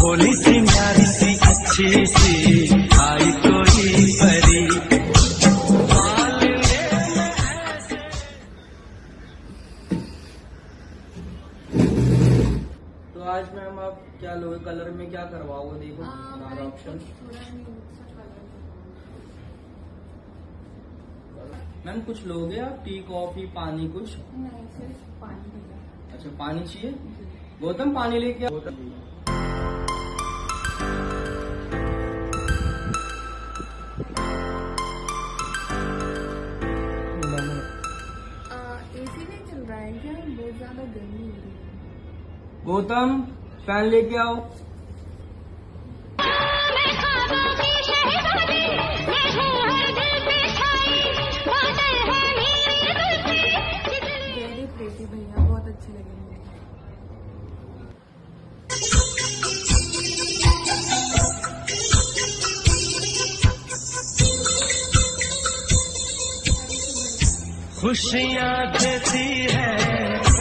भोली सी न्यारी सी अच्छी सी आई कोई परी। तो आज मैम आप क्या लोगे, कलर में क्या करवाओगे? देखो सारा ऑप्शन। मैम कुछ लोगे आप? टी कॉफी पानी कुछ? नहीं, सिर्फ पानी। अच्छा पानी चाहिए। गौतम पानी लेके आओ। एसी नहीं चल रहा है क्या? बहुत ज्यादा गर्मी हो रही है। गौतम फैन लेके आओ। वेरी प्रेटी भैया, बहुत अच्छे लगे मुझे। खुशियाँ देती है